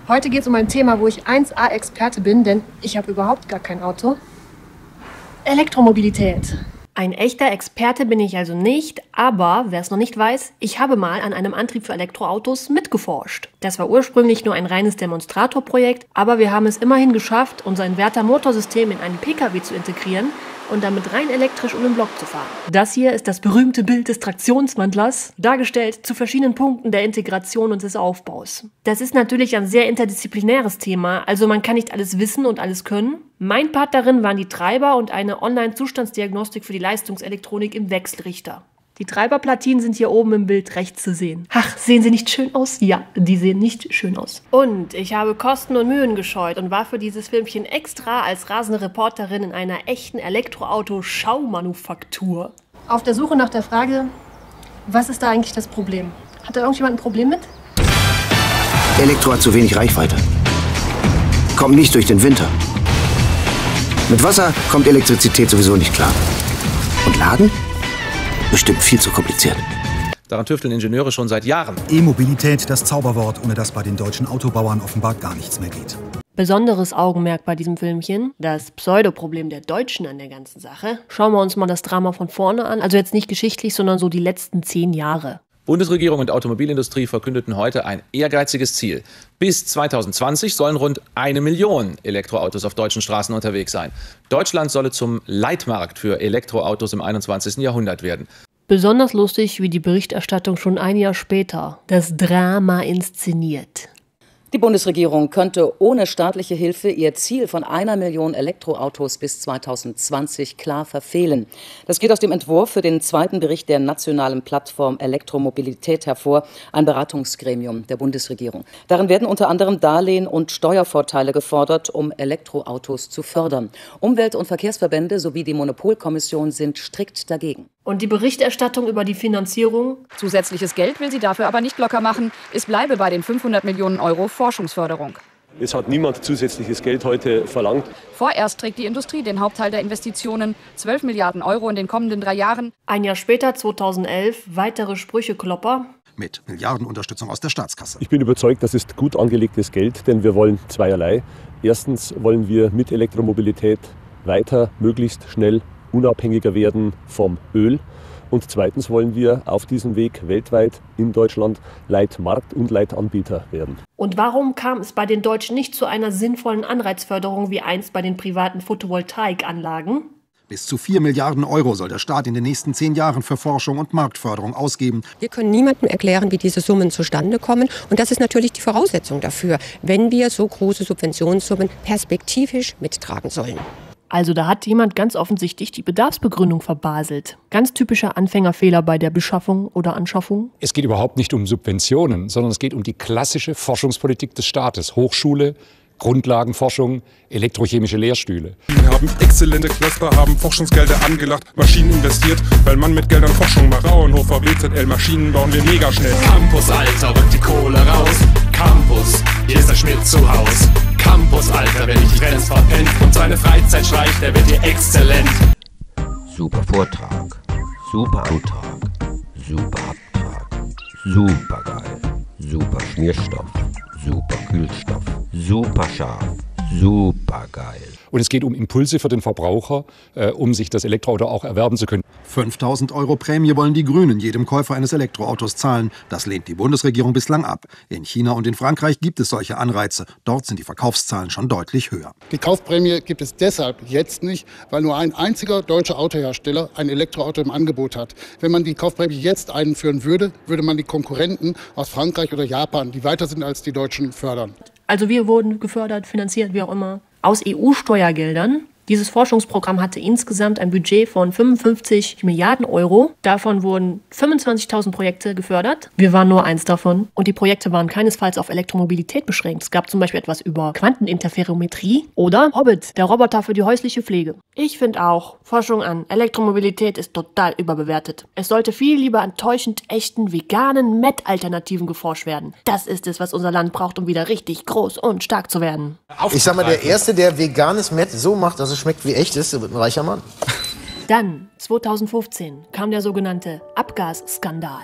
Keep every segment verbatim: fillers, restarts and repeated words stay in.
Heute geht es um ein Thema, wo ich eins A Experte bin, denn ich habe überhaupt gar kein Auto. Elektromobilität. Ein echter Experte bin ich also nicht, aber wer es noch nicht weiß, ich habe mal an einem Antrieb für Elektroautos mitgeforscht. Das war ursprünglich nur ein reines Demonstratorprojekt, aber wir haben es immerhin geschafft, unser Inverter-Motorsystem in einen Pkw zu integrieren und damit rein elektrisch um den Block zu fahren. Das hier ist das berühmte Bild des Traktionswandlers, dargestellt zu verschiedenen Punkten der Integration und des Aufbaus. Das ist natürlich ein sehr interdisziplinäres Thema, also man kann nicht alles wissen und alles können. Mein Part darin waren die Treiber und eine Online-Zustandsdiagnostik für die Leistungselektronik im Wechselrichter. Die Treiberplatinen sind hier oben im Bild rechts zu sehen. Ach, sehen sie nicht schön aus? Ja, die sehen nicht schön aus. Und ich habe Kosten und Mühen gescheut und war für dieses Filmchen extra als rasende Reporterin in einer echten Elektroauto-Schaumanufaktur. Auf der Suche nach der Frage, was ist da eigentlich das Problem? Hat da irgendjemand ein Problem mit? Elektro hat zu wenig Reichweite. Kommt nicht durch den Winter. Mit Wasser kommt Elektrizität sowieso nicht klar. Und laden? Bestimmt viel zu kompliziert. Daran tüfteln Ingenieure schon seit Jahren. E-Mobilität, das Zauberwort, ohne das bei den deutschen Autobauern offenbar gar nichts mehr geht. Besonderes Augenmerk bei diesem Filmchen, das Pseudoproblem der Deutschen an der ganzen Sache. Schauen wir uns mal das Drama von vorne an, also jetzt nicht geschichtlich, sondern so die letzten zehn Jahre. Bundesregierung und Automobilindustrie verkündeten heute ein ehrgeiziges Ziel. Bis zweitausendzwanzig sollen rund eine Million Elektroautos auf deutschen Straßen unterwegs sein. Deutschland solle zum Leitmarkt für Elektroautos im einundzwanzigsten Jahrhundert werden. Besonders lustig wie die Berichterstattung schon ein Jahr später. Das Drama inszeniert. Die Bundesregierung könnte ohne staatliche Hilfe ihr Ziel von einer Million Elektroautos bis zweitausendzwanzig klar verfehlen. Das geht aus dem Entwurf für den zweiten Bericht der nationalen Plattform Elektromobilität hervor, ein Beratungsgremium der Bundesregierung. Darin werden unter anderem Darlehen und Steuervorteile gefordert, um Elektroautos zu fördern. Umwelt- und Verkehrsverbände sowie die Monopolkommission sind strikt dagegen. Und die Berichterstattung über die Finanzierung? Zusätzliches Geld will sie dafür aber nicht locker machen. Es bleibe bei den fünfhundert Millionen Euro Forschungsförderung. Es hat niemand zusätzliches Geld heute verlangt. Vorerst trägt die Industrie den Hauptteil der Investitionen, zwölf Milliarden Euro in den kommenden drei Jahren. Ein Jahr später, zweitausendelf, weitere Sprücheklopper. Mit Milliardenunterstützung aus der Staatskasse. Ich bin überzeugt, das ist gut angelegtes Geld, denn wir wollen zweierlei. Erstens wollen wir mit Elektromobilität weiter, möglichst schnell unabhängiger werden vom Öl. Und zweitens wollen wir auf diesem Weg weltweit in Deutschland Leitmarkt und Leitanbieter werden. Und warum kam es bei den Deutschen nicht zu einer sinnvollen Anreizförderung wie einst bei den privaten Photovoltaikanlagen? Bis zu vier Milliarden Euro soll der Staat in den nächsten zehn Jahren für Forschung und Marktförderung ausgeben. Wir können niemandem erklären, wie diese Summen zustande kommen. Und das ist natürlich die Voraussetzung dafür, wenn wir so große Subventionssummen perspektivisch mittragen sollen. Also da hat jemand ganz offensichtlich die Bedarfsbegründung verbaselt. Ganz typischer Anfängerfehler bei der Beschaffung oder Anschaffung. Es geht überhaupt nicht um Subventionen, sondern es geht um die klassische Forschungspolitik des Staates. Hochschule, Grundlagenforschung, elektrochemische Lehrstühle. Wir haben exzellente Cluster, haben Forschungsgelder angelacht, Maschinen investiert, weil man mit Geldern Forschung macht. Fraunhofer, B Z L, Maschinen bauen wir mega schnell. Campus, Alter, rückt die Kohle raus. Campus, hier ist der Schmidt zu Haus. Campus, Alter, wer nicht die Trends verpennt und seine Freizeit schleicht, der wird hier exzellent. Super Vortrag, super Antrag, super Abtrag, super geil, super Schmierstoff, super Kühlstoff, super scharf, super geil. Und es geht um Impulse für den Verbraucher, äh, um sich das Elektroauto auch erwerben zu können. fünftausend Euro Prämie wollen die Grünen jedem Käufer eines Elektroautos zahlen. Das lehnt die Bundesregierung bislang ab. In China und in Frankreich gibt es solche Anreize. Dort sind die Verkaufszahlen schon deutlich höher. Die Kaufprämie gibt es deshalb jetzt nicht, weil nur ein einziger deutscher Autohersteller ein Elektroauto im Angebot hat. Wenn man die Kaufprämie jetzt einführen würde, würde man die Konkurrenten aus Frankreich oder Japan, die weiter sind als die Deutschen, fördern. Also wir wurden gefördert, finanziert, wie auch immer, aus E U-Steuergeldern. Dieses Forschungsprogramm hatte insgesamt ein Budget von fünfundfünfzig Milliarden Euro. Davon wurden fünfundzwanzigtausend Projekte gefördert. Wir waren nur eins davon. Und die Projekte waren keinesfalls auf Elektromobilität beschränkt. Es gab zum Beispiel etwas über Quanteninterferometrie oder Hobbit, der Roboter für die häusliche Pflege. Ich finde auch, Forschung an Elektromobilität ist total überbewertet. Es sollte viel lieber an täuschend echten veganen Met-Alternativen geforscht werden. Das ist es, was unser Land braucht, um wieder richtig groß und stark zu werden. Ich sag mal, der Erste, der veganes Met so macht, dass es schmeckt wie echtes, der wird ein reicher Mann. Dann, zweitausendfünfzehn, kam der sogenannte Abgasskandal.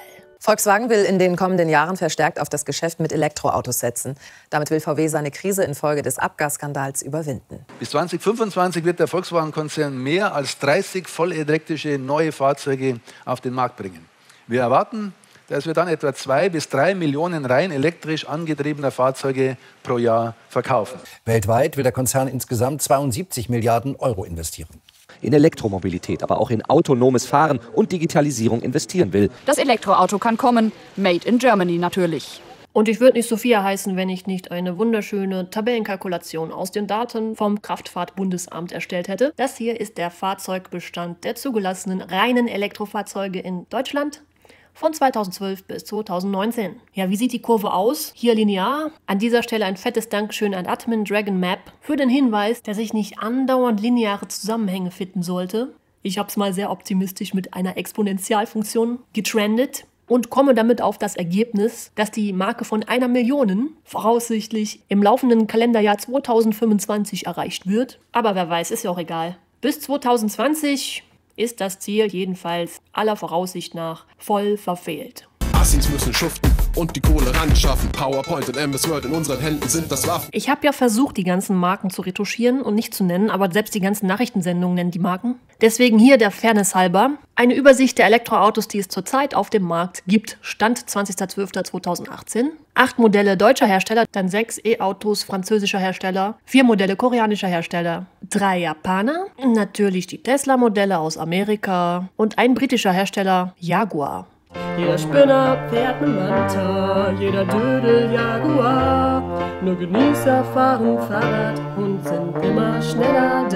Volkswagen will in den kommenden Jahren verstärkt auf das Geschäft mit Elektroautos setzen. Damit will V W seine Krise infolge des Abgasskandals überwinden. Bis zweitausendfünfundzwanzig wird der Volkswagen-Konzern mehr als dreißig vollelektrische neue Fahrzeuge auf den Markt bringen. Wir erwarten, dass wir dann etwa zwei bis drei Millionen rein elektrisch angetriebener Fahrzeuge pro Jahr verkaufen. Weltweit will der Konzern insgesamt zweiundsiebzig Milliarden Euro investieren. In Elektromobilität, aber auch in autonomes Fahren und Digitalisierung investieren will. Das Elektroauto kann kommen, made in Germany natürlich. Und ich würde nicht Sophia heißen, wenn ich nicht eine wunderschöne Tabellenkalkulation aus den Daten vom Kraftfahrtbundesamt erstellt hätte. Das hier ist der Fahrzeugbestand der zugelassenen reinen Elektrofahrzeuge in Deutschland von zweitausendzwölf bis zweitausendneunzehn. Ja, wie sieht die Kurve aus? Hier linear. An dieser Stelle ein fettes Dankeschön an Admin Dragon Map für den Hinweis, dass ich nicht andauernd lineare Zusammenhänge finden sollte. Ich habe es mal sehr optimistisch mit einer Exponentialfunktion getrendet und komme damit auf das Ergebnis, dass die Marke von einer Million voraussichtlich im laufenden Kalenderjahr zweitausendfünfundzwanzig erreicht wird. Aber wer weiß, ist ja auch egal. Bis zweitausendzwanzig ist das Ziel jedenfalls aller Voraussicht nach voll verfehlt. Assis müssen schuften und die Kohle ran schaffen. PowerPoint und M S Word in unseren Händen sind das Waffen. Ich habe ja versucht, die ganzen Marken zu retuschieren und nicht zu nennen, aber selbst die ganzen Nachrichtensendungen nennen die Marken. Deswegen hier der Fairness halber eine Übersicht der Elektroautos, die es zurzeit auf dem Markt gibt. Stand zwanzigster zwölfter zweitausendachtzehn. Acht Modelle deutscher Hersteller, dann sechs E-Autos französischer Hersteller, vier Modelle koreanischer Hersteller, drei Japaner, natürlich die Tesla-Modelle aus Amerika und ein britischer Hersteller, Jaguar. Jeder Spinner fährt ne Manta, jeder Dödel Jaguar. Nur Genießer fahren Fahrrad und sind immer schneller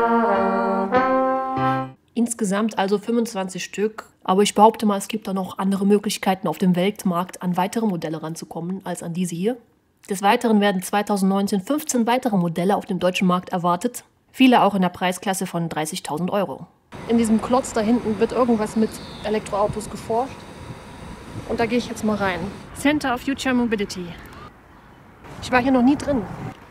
da. Insgesamt also fünfundzwanzig Stück, aber ich behaupte mal, es gibt da noch andere Möglichkeiten auf dem Weltmarkt an weitere Modelle ranzukommen als an diese hier. Des Weiteren werden zweitausendneunzehn fünfzehn weitere Modelle auf dem deutschen Markt erwartet, viele auch in der Preisklasse von dreißigtausend Euro. In diesem Klotz da hinten wird irgendwas mit Elektroautos geforscht. Und da gehe ich jetzt mal rein. Center of Future Mobility. Ich war hier noch nie drin.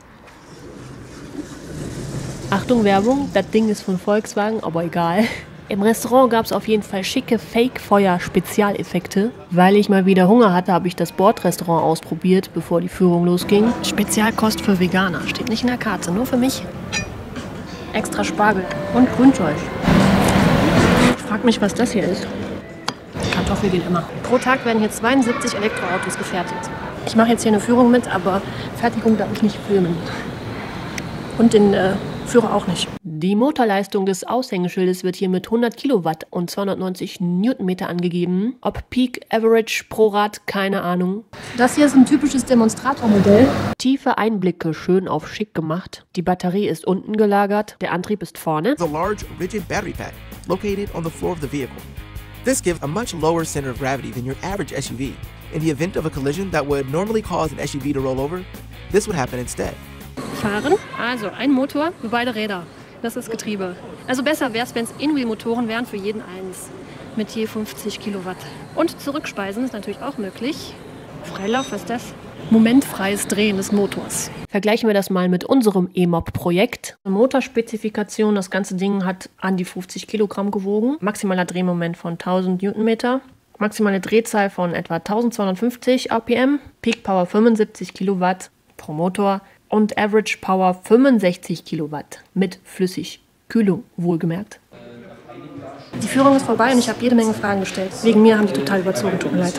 Achtung Werbung, das Ding ist von Volkswagen, aber egal. Im Restaurant gab es auf jeden Fall schicke Fake-Feuer-Spezialeffekte. Weil ich mal wieder Hunger hatte, habe ich das Bordrestaurant ausprobiert, bevor die Führung losging. Spezialkost für Veganer. Steht nicht in der Karte, nur für mich. Extra Spargel und Grünzeug. Ich frage mich, was das hier ist. Kartoffel geht immer. Pro Tag werden hier zweiundsiebzig Elektroautos gefertigt. Ich mache jetzt hier eine Führung mit, aber Fertigung darf ich nicht filmen. Und den äh, Führer auch nicht. Die Motorleistung des Aushängeschildes wird hier mit hundert Kilowatt und zweihundertneunzig Newtonmeter angegeben. Ob Peak Average pro Rad, keine Ahnung. Das hier ist ein typisches Demonstratormodell. Tiefe Einblicke, schön auf schick gemacht. Die Batterie ist unten gelagert, der Antrieb ist vorne. The large rigid battery pack located on the floor of the vehicle. This gives a much lower center of gravity than your average S U V. In the event of a collision that would normally cause an S U V to roll over, this would happen instead. Fahren, also ein Motor für beide Räder. Das ist Getriebe. Also besser wäre es, wenn es In-Wheel-Motoren wären für jeden eins. Mit je fünfzig Kilowatt. Und zurückspeisen ist natürlich auch möglich. Freilauf, was ist das? Momentfreies Drehen des Motors. Vergleichen wir das mal mit unserem E M O P-Projekt. Motorspezifikation, das ganze Ding hat an die fünfzig Kilogramm gewogen. Maximaler Drehmoment von tausend Newtonmeter. Maximale Drehzahl von etwa eintausendzweihundertfünfzig R P M. Peak Power fünfundsiebzig Kilowatt pro Motor. Und Average Power fünfundsechzig Kilowatt. Mit Flüssigkühlung, wohlgemerkt. Die Führung ist vorbei und ich habe jede Menge Fragen gestellt. Wegen mir haben die total überzogen, tut mir leid.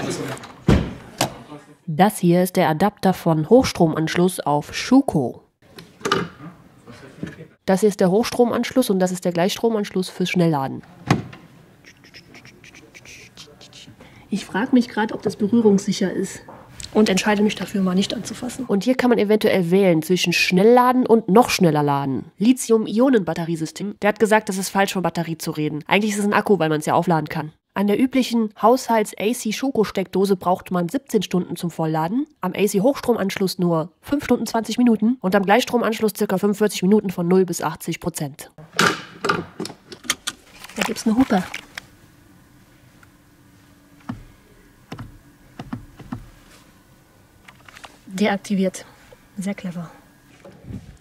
Das hier ist der Adapter von Hochstromanschluss auf Schuko. Das hier ist der Hochstromanschluss und das ist der Gleichstromanschluss fürs Schnellladen. Ich frage mich gerade, ob das berührungssicher ist. Und entscheide mich dafür, mal nicht anzufassen. Und hier kann man eventuell wählen zwischen Schnellladen und noch schneller laden. Lithium-Ionen-Batteriesystem. Der hat gesagt, das ist falsch, von Batterie zu reden. Eigentlich ist es ein Akku, weil man es ja aufladen kann. An der üblichen Haushalts-A C-Schoko-Steckdose braucht man siebzehn Stunden zum Vollladen, am A C-Hochstromanschluss nur fünf Stunden zwanzig Minuten und am Gleichstromanschluss ca. fünfundvierzig Minuten von null bis achtzig Prozent. Da gibt's eine Hupe. Deaktiviert. Sehr clever.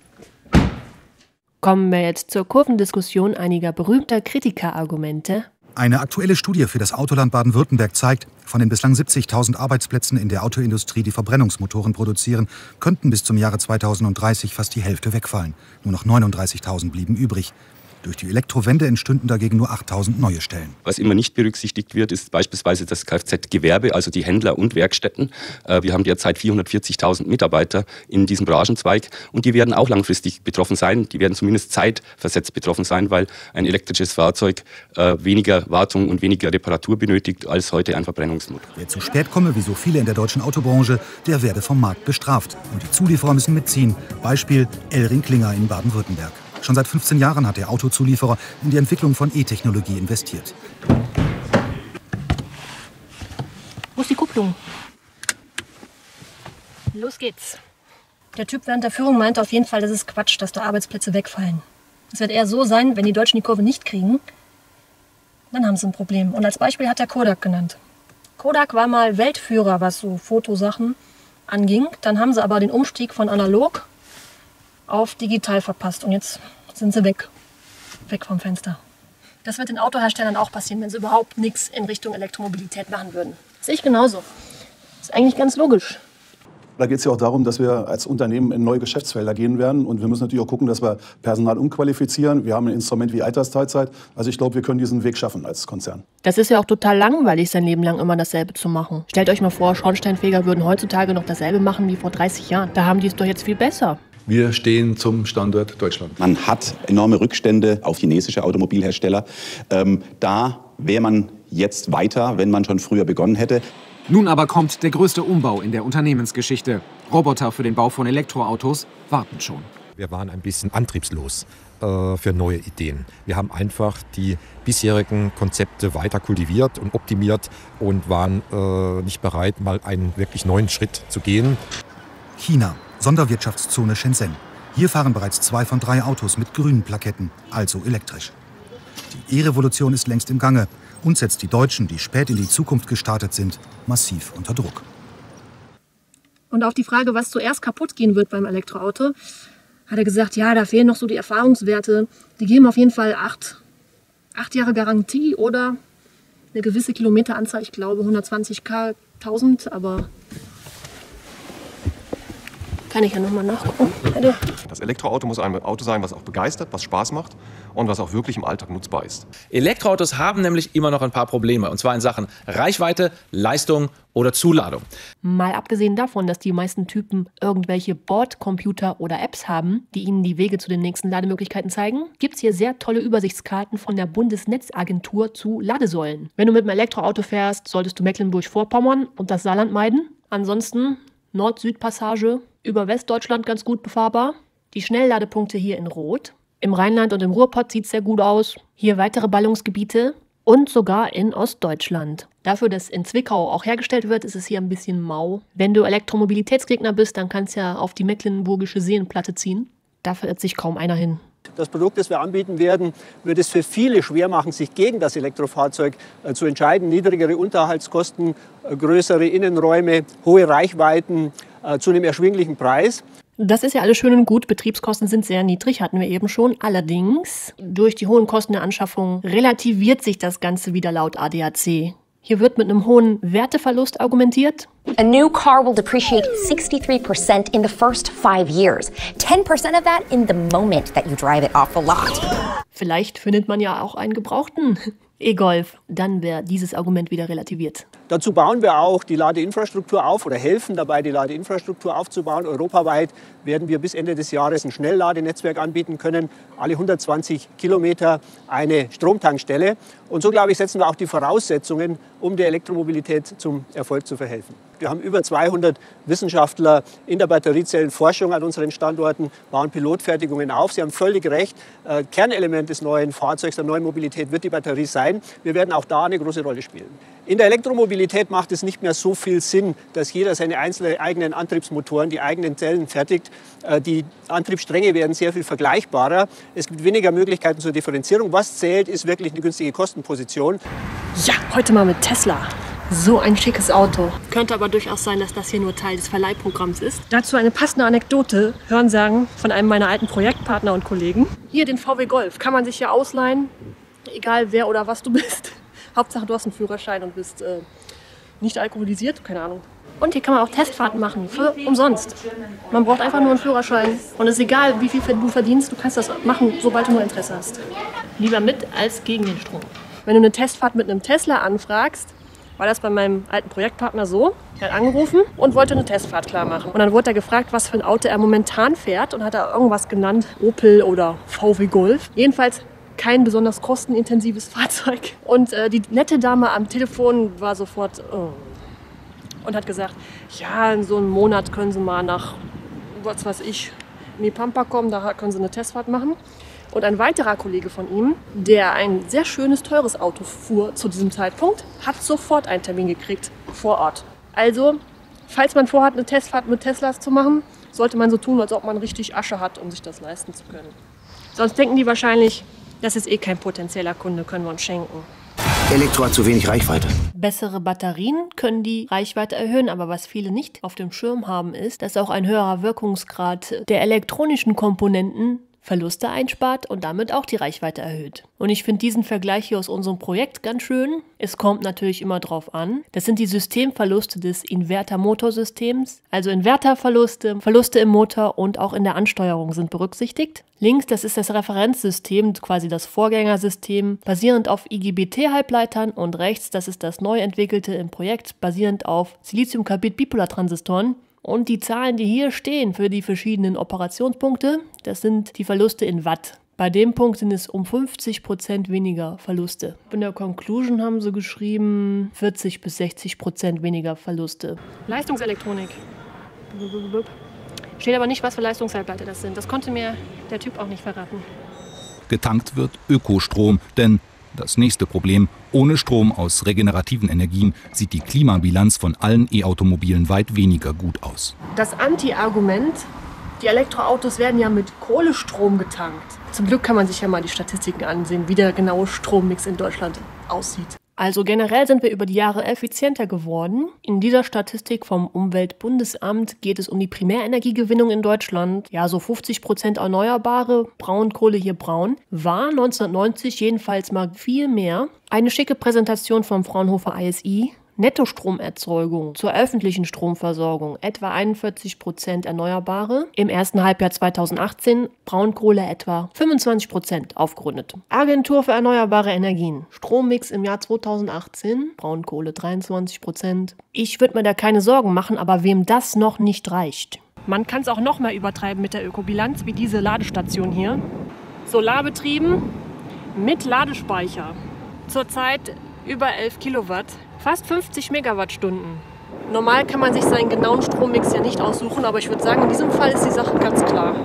Kommen wir jetzt zur Kurvendiskussion einiger berühmter Kritikerargumente. Eine aktuelle Studie für das Autoland Baden-Württemberg zeigt, von den bislang siebzigtausend Arbeitsplätzen in der Autoindustrie, die Verbrennungsmotoren produzieren, könnten bis zum Jahre zweitausenddreißig fast die Hälfte wegfallen. Nur noch neununddreißigtausend blieben übrig. Durch die Elektrowende entstünden dagegen nur achttausend neue Stellen. Was immer nicht berücksichtigt wird, ist beispielsweise das Kfz-Gewerbe, also die Händler und Werkstätten. Wir haben derzeit vierhundertvierzigtausend Mitarbeiter in diesem Branchenzweig und die werden auch langfristig betroffen sein. Die werden zumindest zeitversetzt betroffen sein, weil ein elektrisches Fahrzeug weniger Wartung und weniger Reparatur benötigt als heute ein Verbrennungsmotor. Wer zu spät komme, wie so viele in der deutschen Autobranche, der werde vom Markt bestraft. Und die Zulieferer müssen mitziehen. Beispiel Elring-Klinger in Baden-Württemberg. Schon seit fünfzehn Jahren hat der Autozulieferer in die Entwicklung von E-Technologie investiert. Wo ist die Kupplung? Los geht's. Der Typ während der Führung meinte auf jeden Fall, das ist Quatsch, dass da Arbeitsplätze wegfallen. Es wird eher so sein, wenn die Deutschen die Kurve nicht kriegen, dann haben sie ein Problem. Und als Beispiel hat er Kodak genannt. Kodak war mal Weltführer, was so Fotosachen anging. Dann haben sie aber den Umstieg von analog auf digital verpasst und jetzt sind sie weg. Weg vom Fenster. Das wird den Autoherstellern auch passieren, wenn sie überhaupt nichts in Richtung Elektromobilität machen würden. Das sehe ich genauso. Das ist eigentlich ganz logisch. Da geht es ja auch darum, dass wir als Unternehmen in neue Geschäftsfelder gehen werden. Und wir müssen natürlich auch gucken, dass wir Personal umqualifizieren. Wir haben ein Instrument wie Altersteilzeit. Also ich glaube, wir können diesen Weg schaffen als Konzern. Das ist ja auch total langweilig, sein Leben lang immer dasselbe zu machen. Stellt euch mal vor, Schornsteinfeger würden heutzutage noch dasselbe machen wie vor dreißig Jahren. Da haben die es doch jetzt viel besser. Wir stehen zum Standort Deutschland. Man hat enorme Rückstände auf chinesische Automobilhersteller. Ähm, da wäre man jetzt weiter, wenn man schon früher begonnen hätte. Nun aber kommt der größte Umbau in der Unternehmensgeschichte. Roboter für den Bau von Elektroautos warten schon. Wir waren ein bisschen antriebslos äh, für neue Ideen. Wir haben einfach die bisherigen Konzepte weiter kultiviert und optimiert und waren äh, nicht bereit, mal einen wirklich neuen Schritt zu gehen. China, Sonderwirtschaftszone Shenzhen. Hier fahren bereits zwei von drei Autos mit grünen Plaketten, also elektrisch. Die E-Revolution ist längst im Gange und setzt die Deutschen, die spät in die Zukunft gestartet sind, massiv unter Druck. Und auf die Frage, was zuerst kaputt gehen wird beim Elektroauto, hat er gesagt, ja, da fehlen noch so die Erfahrungswerte. Die geben auf jeden Fall acht, acht Jahre Garantie oder eine gewisse Kilometeranzahl, ich glaube hundertzwanzig Kilometer, tausend, aber kann ich ja nochmal nachgucken. Bitte. Das Elektroauto muss ein Auto sein, was auch begeistert, was Spaß macht und was auch wirklich im Alltag nutzbar ist. Elektroautos haben nämlich immer noch ein paar Probleme, und zwar in Sachen Reichweite, Leistung oder Zuladung. Mal abgesehen davon, dass die meisten Typen irgendwelche Bordcomputer oder Apps haben, die ihnen die Wege zu den nächsten Lademöglichkeiten zeigen, gibt es hier sehr tolle Übersichtskarten von der Bundesnetzagentur zu Ladesäulen. Wenn du mit einem Elektroauto fährst, solltest du Mecklenburg-Vorpommern und das Saarland meiden. Ansonsten Nord-Süd-Passage über Westdeutschland ganz gut befahrbar. Die Schnellladepunkte hier in Rot. Im Rheinland und im Ruhrpott sieht es sehr gut aus. Hier weitere Ballungsgebiete und sogar in Ostdeutschland. Dafür, dass in Zwickau auch hergestellt wird, ist es hier ein bisschen mau. Wenn du Elektromobilitätsgegner bist, dann kannst du ja auf die mecklenburgische Seenplatte ziehen. Da verirrt sich kaum einer hin. Das Produkt, das wir anbieten werden, wird es für viele schwer machen, sich gegen das Elektrofahrzeug äh, zu entscheiden. Niedrigere Unterhaltskosten, äh, größere Innenräume, hohe Reichweiten äh, zu einem erschwinglichen Preis. Das ist ja alles schön und gut. Betriebskosten sind sehr niedrig, hatten wir eben schon. Allerdings, durch die hohen Kosten der Anschaffung relativiert sich das Ganze wieder laut A D A C. Hier wird mit einem hohen Werteverlust argumentiert. A new car will depreciate sixty-three percent in the first five years. ten percent of that in the moment that you drive it off the lot. Vielleicht findet man ja auch einen gebrauchten E-Golf. Dann wäre dieses Argument wieder relativiert. Dazu bauen wir auch die Ladeinfrastruktur auf oder helfen dabei, die Ladeinfrastruktur aufzubauen. Europaweit werden wir bis Ende des Jahres ein Schnellladenetzwerk anbieten können. Alle hundertzwanzig Kilometer eine Stromtankstelle. Und so, glaube ich, setzen wir auch die Voraussetzungen, um der Elektromobilität zum Erfolg zu verhelfen. Wir haben über zweihundert Wissenschaftler in der Batteriezellenforschung an unseren Standorten, bauen Pilotfertigungen auf. Sie haben völlig recht. Äh, Kernelement des neuen Fahrzeugs, der neuen Mobilität wird die Batterie sein. Wir werden auch da eine große Rolle spielen. In der Elektromobilität macht es nicht mehr so viel Sinn, dass jeder seine einzelnen eigenen Antriebsmotoren, die eigenen Zellen fertigt. Äh, die Antriebsstränge werden sehr viel vergleichbarer. Es gibt weniger Möglichkeiten zur Differenzierung. Was zählt, ist wirklich eine günstige Kostenposition. Ja, heute mal mit Tesla. So ein schickes Auto. Könnte aber durchaus sein, dass das hier nur Teil des Verleihprogramms ist. Dazu eine passende Anekdote, Hörensagen von einem meiner alten Projektpartner und Kollegen. Hier den V W Golf kann man sich ja ausleihen, egal wer oder was du bist. Hauptsache, du hast einen Führerschein und bist äh, nicht alkoholisiert, keine Ahnung. Und hier kann man auch Testfahrten machen, für umsonst. Man braucht einfach nur einen Führerschein. Und es ist egal, wie viel du verdienst, du kannst das machen, sobald du nur Interesse hast. Lieber mit als gegen den Strom. Wenn du eine Testfahrt mit einem Tesla anfragst, war das bei meinem alten Projektpartner so. Er hat angerufen und wollte eine Testfahrt klar machen. Und dann wurde er gefragt, was für ein Auto er momentan fährt. Und hat er irgendwas genannt, Opel oder V W Golf. Jedenfalls kein besonders kostenintensives Fahrzeug. Und äh, die nette Dame am Telefon war sofort... Oh. Und hat gesagt, ja, in so einem Monat können Sie mal nach, was weiß ich, in die Pampa kommen, da können Sie eine Testfahrt machen. Und ein weiterer Kollege von ihm, der ein sehr schönes, teures Auto fuhr zu diesem Zeitpunkt, hat sofort einen Termin gekriegt vor Ort. Also, falls man vorhat, eine Testfahrt mit Teslas zu machen, sollte man so tun, als ob man richtig Asche hat, um sich das leisten zu können. Sonst denken die wahrscheinlich, das ist eh kein potenzieller Kunde, können wir uns schenken. Elektro hat zu wenig Reichweite. Bessere Batterien können die Reichweite erhöhen, aber was viele nicht auf dem Schirm haben, ist, dass auch ein höherer Wirkungsgrad der elektronischen Komponenten Verluste einspart und damit auch die Reichweite erhöht. Und ich finde diesen Vergleich hier aus unserem Projekt ganz schön. Es kommt natürlich immer drauf an. Das sind die Systemverluste des Inverter-Motorsystems. Also Inverterverluste, Verluste im Motor und auch in der Ansteuerung sind berücksichtigt. Links, das ist das Referenzsystem, quasi das Vorgängersystem, basierend auf I G B T-Halbleitern. Und rechts, das ist das neu entwickelte im Projekt, basierend auf Silizium-Carbid-Bipolartransistoren. Und die Zahlen, die hier stehen für die verschiedenen Operationspunkte, das sind die Verluste in Watt. Bei dem Punkt sind es um fünfzig Prozent weniger Verluste. In der Conclusion haben sie geschrieben vierzig bis sechzig Prozent weniger Verluste. Leistungselektronik. Steht aber nicht, was für Leistungshalbleiter das sind. Das konnte mir der Typ auch nicht verraten. Getankt wird Ökostrom, denn das nächste Problem: Ohne Strom aus regenerativen Energien sieht die Klimabilanz von allen E-Automobilen weit weniger gut aus. Das Anti-Argument, die Elektroautos werden ja mit Kohlestrom getankt. Zum Glück kann man sich ja mal die Statistiken ansehen, wie der genaue Strommix in Deutschland aussieht. Also generell sind wir über die Jahre effizienter geworden. In dieser Statistik vom Umweltbundesamt geht es um die Primärenergiegewinnung in Deutschland. Ja, so fünfzig Prozent erneuerbare, Braunkohle hier braun, war neunzehnhundertneunzig jedenfalls mal viel mehr. Eine schicke Präsentation vom Fraunhofer I S I. Nettostromerzeugung zur öffentlichen Stromversorgung etwa einundvierzig Prozent Erneuerbare. Im ersten Halbjahr zweitausendachtzehn Braunkohle etwa fünfundzwanzig Prozent aufgerundet. Agentur für erneuerbare Energien. Strommix im Jahr zweitausendachtzehn. Braunkohle dreiundzwanzig Prozent. Ich würde mir da keine Sorgen machen, aber wem das noch nicht reicht. Man kann es auch noch mal übertreiben mit der Ökobilanz, wie diese Ladestation hier. Solarbetrieben mit Ladespeicher. Zurzeit über elf Kilowatt. Fast fünfzig Megawattstunden. Normal kann man sich seinen genauen Strommix ja nicht aussuchen, aber ich würde sagen, in diesem Fall ist die Sache ganz klar.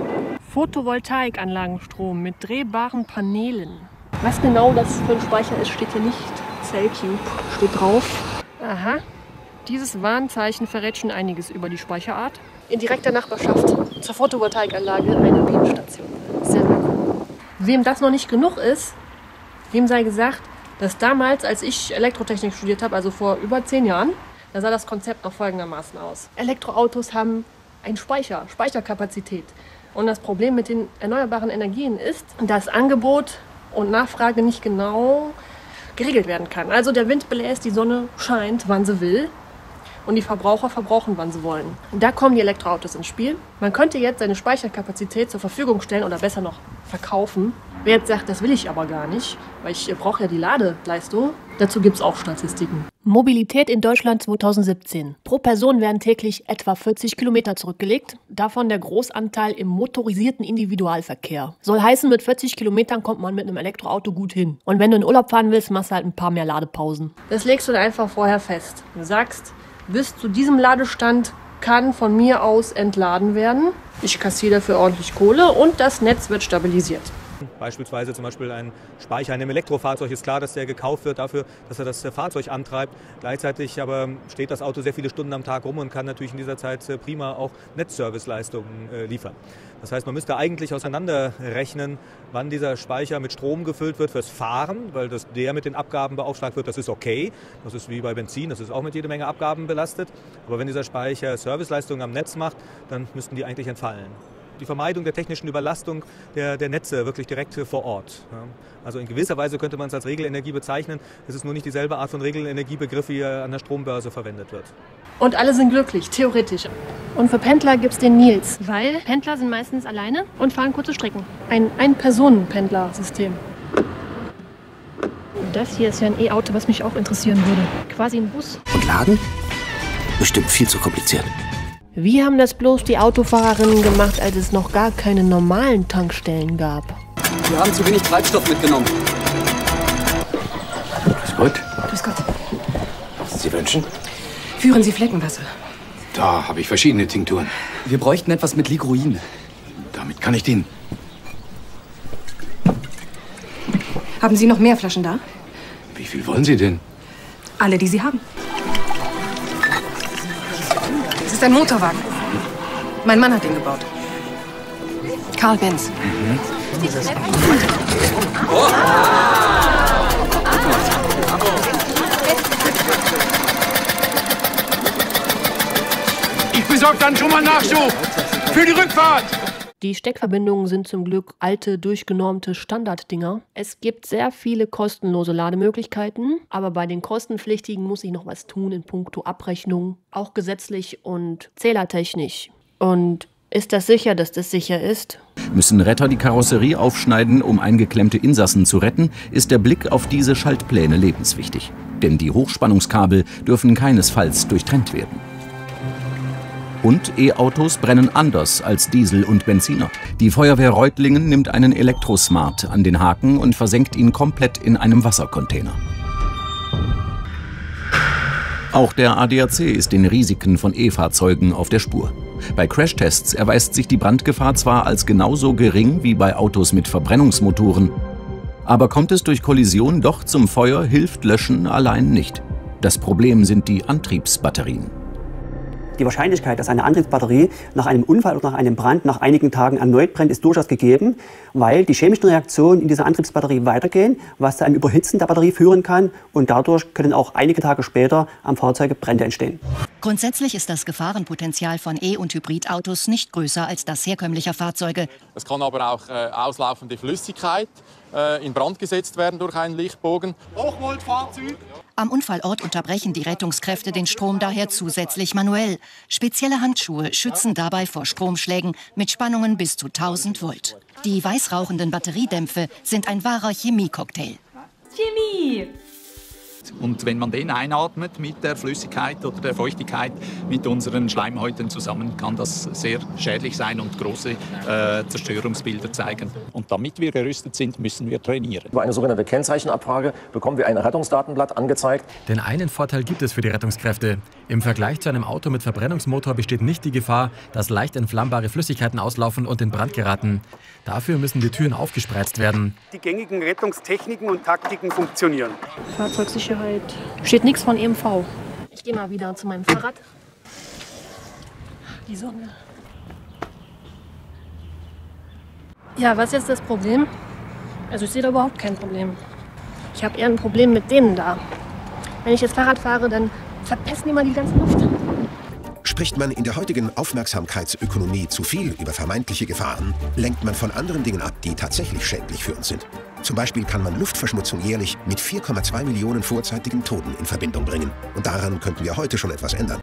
Photovoltaikanlagenstrom mit drehbaren Paneelen. Was genau das für ein Speicher ist, steht hier nicht. Cellcube steht drauf. Aha. Dieses Warnzeichen verrät schon einiges über die Speicherart. In direkter Nachbarschaft zur Photovoltaikanlage eine Webstation. Sehr, sehr cool. Wem das noch nicht genug ist, dem sei gesagt, dass damals, als ich Elektrotechnik studiert habe, also vor über zehn Jahren, da sah das Konzept noch folgendermaßen aus. Elektroautos haben einen Speicher, Speicherkapazität. Und das Problem mit den erneuerbaren Energien ist, dass Angebot und Nachfrage nicht genau geregelt werden kann. Also der Wind bläst, die Sonne scheint, wann sie will. Und die Verbraucher verbrauchen, wann sie wollen. Und da kommen die Elektroautos ins Spiel. Man könnte jetzt seine Speicherkapazität zur Verfügung stellen oder besser noch verkaufen. Wer jetzt sagt, das will ich aber gar nicht, weil ich brauche ja die Ladeleistung, dazu gibt es auch Statistiken. Mobilität in Deutschland zweitausendsiebzehn. Pro Person werden täglich etwa vierzig Kilometer zurückgelegt, davon der Großanteil im motorisierten Individualverkehr. Soll heißen, mit vierzig Kilometern kommt man mit einem Elektroauto gut hin. Und wenn du in Urlaub fahren willst, machst du halt ein paar mehr Ladepausen. Das legst du dann einfach vorher fest. Du sagst, bis zu diesem Ladestand kann von mir aus entladen werden. Ich kassiere dafür ordentlich Kohle und das Netz wird stabilisiert. Beispielsweise zum Beispiel ein Speicher in einem Elektrofahrzeug ist klar, dass der gekauft wird dafür, dass er das Fahrzeug antreibt. Gleichzeitig aber steht das Auto sehr viele Stunden am Tag rum und kann natürlich in dieser Zeit prima auch Netzserviceleistungen liefern. Das heißt, man müsste eigentlich auseinanderrechnen, wann dieser Speicher mit Strom gefüllt wird fürs Fahren, weil das, der mit den Abgaben beauftragt wird, das ist okay. Das ist wie bei Benzin, das ist auch mit jede Menge Abgaben belastet. Aber wenn dieser Speicher Serviceleistungen am Netz macht, dann müssten die eigentlich entfallen. die Vermeidung der technischen Überlastung der, der Netze wirklich direkt vor Ort. Ja. Also in gewisser Weise könnte man es als Regelenergie bezeichnen. Es ist nur nicht dieselbe Art von Regelenergiebegriff, wie er an der Strombörse verwendet wird. Und alle sind glücklich, theoretisch. Und für Pendler gibt es den Nils, weil Pendler sind meistens alleine und fahren kurze Strecken. Ein Ein-Personen-Pendler-System. Und das hier ist ja ein E-Auto, was mich auch interessieren würde. Quasi ein Bus. Und laden? Bestimmt viel zu kompliziert. Wie haben das bloß die Autofahrerinnen gemacht, als es noch gar keine normalen Tankstellen gab? Wir haben zu wenig Treibstoff mitgenommen. Grüß Gott. Grüß Gott. Sie wünschen? Führen Sie Fleckenwasser. Da habe ich verschiedene Tinkturen. Wir bräuchten etwas mit Ligroin. Damit kann ich dienen. Haben Sie noch mehr Flaschen da? Wie viel wollen Sie denn? Alle, die Sie haben. Es ist ein Motorwagen. Mein Mann hat ihn gebaut. Karl Benz. Mhm. Oh. Ich besorge dann schon mal Nachschub für die Rückfahrt. Die Steckverbindungen sind zum Glück alte, durchgenormte Standarddinger. Es gibt sehr viele kostenlose Lademöglichkeiten, aber bei den kostenpflichtigen muss ich noch was tun in puncto Abrechnung, auch gesetzlich und zählertechnisch. Und ist das sicher, dass das sicher ist? Müssen Retter die Karosserie aufschneiden, um eingeklemmte Insassen zu retten, ist der Blick auf diese Schaltpläne lebenswichtig. Denn die Hochspannungskabel dürfen keinesfalls durchtrennt werden. Und E-Autos brennen anders als Diesel und Benziner. Die Feuerwehr Reutlingen nimmt einen Elektrosmart an den Haken und versenkt ihn komplett in einem Wassercontainer. Auch der A D A C ist den Risiken von E-Fahrzeugen auf der Spur. Bei Crashtests erweist sich die Brandgefahr zwar als genauso gering wie bei Autos mit Verbrennungsmotoren, aber kommt es durch Kollision doch zum Feuer, hilft Löschen allein nicht. Das Problem sind die Antriebsbatterien. Die Wahrscheinlichkeit, dass eine Antriebsbatterie nach einem Unfall oder nach einem Brand nach einigen Tagen erneut brennt, ist durchaus gegeben, weil die chemischen Reaktionen in dieser Antriebsbatterie weitergehen, was zu einem Überhitzen der Batterie führen kann, und dadurch können auch einige Tage später am Fahrzeug Brände entstehen. Grundsätzlich ist das Gefahrenpotenzial von E- und Hybridautos nicht größer als das herkömmlicher Fahrzeuge. Es kann aber auch äh, auslaufende Flüssigkeit äh, in Brand gesetzt werden durch einen Lichtbogen. Hochvoltfahrzeug. Am Unfallort unterbrechen die Rettungskräfte den Strom daher zusätzlich manuell. Spezielle Handschuhe schützen dabei vor Stromschlägen mit Spannungen bis zu tausend Volt. Die weißrauchenden Batteriedämpfe sind ein wahrer Chemiecocktail. Chemie! Und wenn man den einatmet mit der Flüssigkeit oder der Feuchtigkeit mit unseren Schleimhäuten zusammen, kann das sehr schädlich sein und große äh, Zerstörungsbilder zeigen. Und damit wir gerüstet sind, müssen wir trainieren. Über eine sogenannte Kennzeichenabfrage bekommen wir ein Rettungsdatenblatt angezeigt. Denn einen Vorteil gibt es für die Rettungskräfte. Im Vergleich zu einem Auto mit Verbrennungsmotor besteht nicht die Gefahr, dass leicht entflammbare Flüssigkeiten auslaufen und in Brand geraten. Dafür müssen die Türen aufgespreizt werden. Die gängigen Rettungstechniken und Taktiken funktionieren. Fahrzeugsicherheit. Steht nichts von E M V. Ich gehe mal wieder zu meinem Fahrrad. Die Sonne. Ja, was ist jetzt das Problem? Also ich sehe da überhaupt kein Problem. Ich habe eher ein Problem mit denen da. Wenn ich jetzt Fahrrad fahre, dann verpesten die mal die ganze Luft. Spricht man in der heutigen Aufmerksamkeitsökonomie zu viel über vermeintliche Gefahren, lenkt man von anderen Dingen ab, die tatsächlich schädlich für uns sind. Zum Beispiel kann man Luftverschmutzung jährlich mit vier Komma zwei Millionen vorzeitigen Toten in Verbindung bringen. Und daran könnten wir heute schon etwas ändern.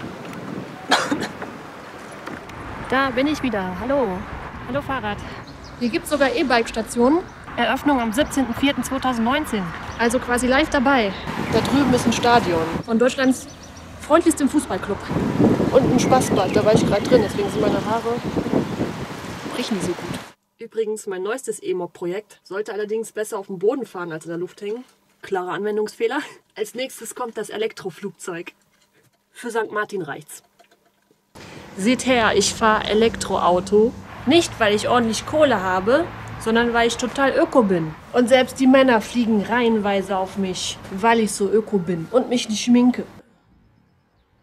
Da bin ich wieder. Hallo. Hallo Fahrrad. Hier gibt es sogar E-Bike-Stationen. Eröffnung am siebzehnten vierten zweitausendneunzehn. Also quasi live dabei. Da drüben ist ein Stadion von Deutschlands freundlichstem Fußballclub. Und ein Spaßbad, da war ich gerade drin, deswegen sind meine Haare riechen die so gut. Übrigens, mein neuestes E-Mob-Projekt sollte allerdings besser auf dem Boden fahren als in der Luft hängen. Klarer Anwendungsfehler. Als nächstes kommt das Elektroflugzeug. Für Sankt Martin reicht's. Seht her, ich fahre Elektroauto. Nicht, weil ich ordentlich Kohle habe, sondern weil ich total öko bin. Und selbst die Männer fliegen reihenweise auf mich, weil ich so öko bin und mich nicht schminke.